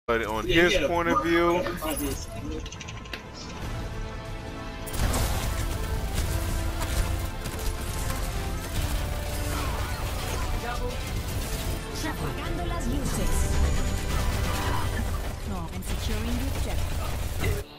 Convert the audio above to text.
But on his point of view, Apagando las luces. No, and securing the objective.